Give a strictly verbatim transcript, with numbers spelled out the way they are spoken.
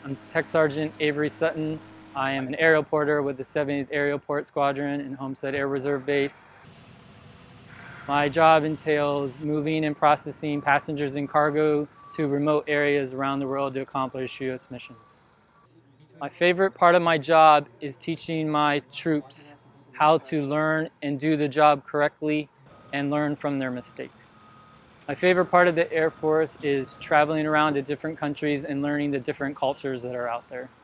I'm Tech Sergeant Avery Sutton. I am an aerial porter with the seventieth Aerial Port Squadron in Homestead Air Reserve Base. My job entails moving and processing passengers and cargo to remote areas around the world to accomplish U S missions. My favorite part of my job is teaching my troops how to learn and do the job correctly and learn from their mistakes. My favorite part of the Air Force is traveling around to different countries and learning the different cultures that are out there.